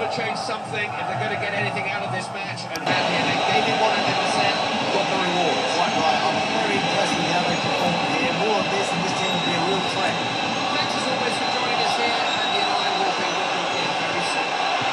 to change something if they're going to get anything out of this match, and they gave him 100%, got the rewards. Quite right. I'm very impressed with how they performed here. More of this, and this team will be a real threat. Thanks as always for joining us here, and you know I will be with you again very soon.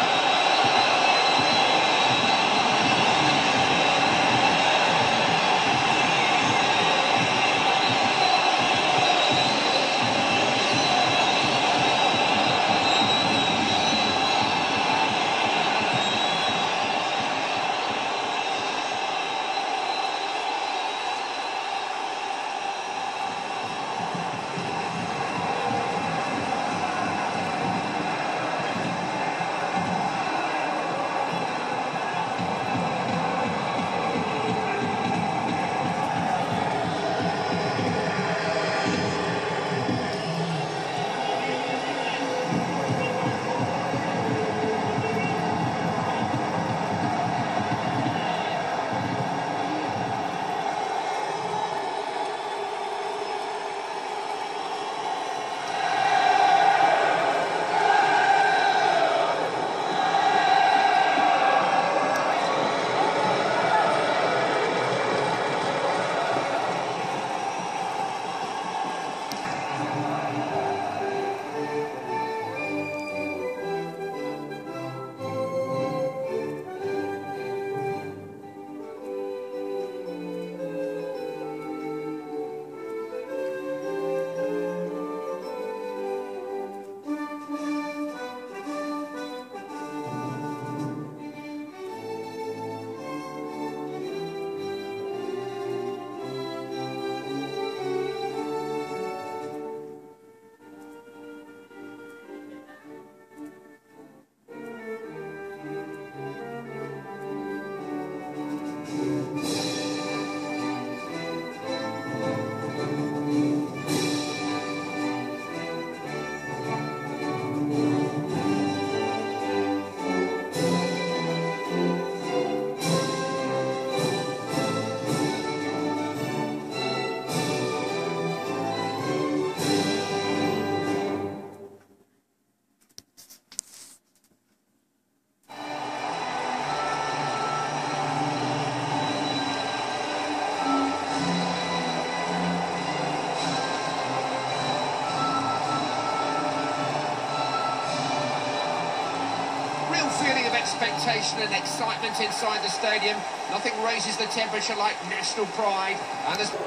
Feeling of expectation and excitement inside the stadium. Nothing raises the temperature like national pride. And there's...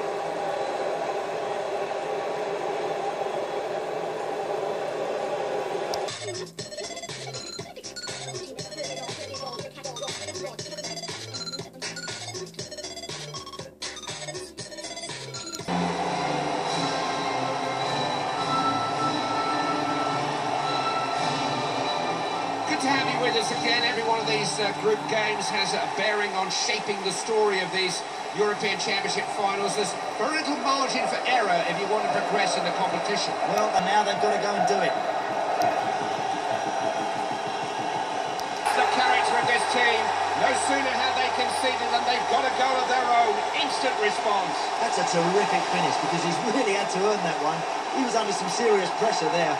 to have you with us again. Every one of these group games has a bearing on shaping the story of these European Championship finals. There's very little margin for error if you want to progress in the competition. Well, and now they've got to go and do it. The character of this team. No sooner have they conceded than they've got a goal of their own. Instant response. That's a terrific finish because he's really had to earn that one. He was under some serious pressure there.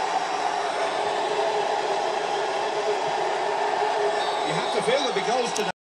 You have to feel there'll be goals tonight.